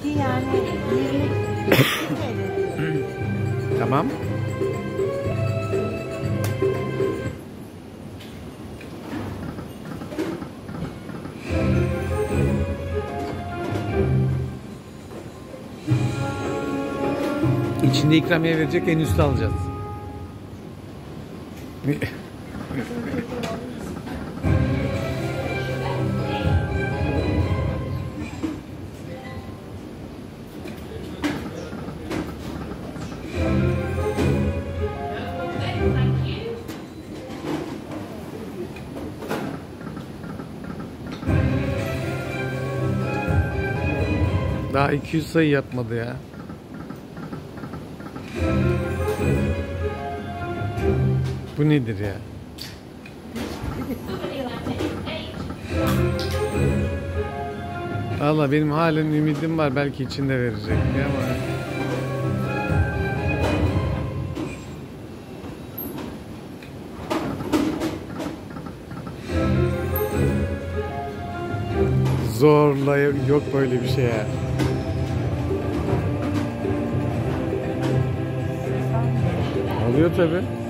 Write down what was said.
Yani 20 TL. Tamam. İçinde ikramiye verecek, en üstü alacağız. Daha 200 sayı yapmadı ya. Bu nedir ya? Allah, benim halen ümidim var, belki içinde verecek diye ama. Zorla yok böyle bir şey ya. Oluyor tabi.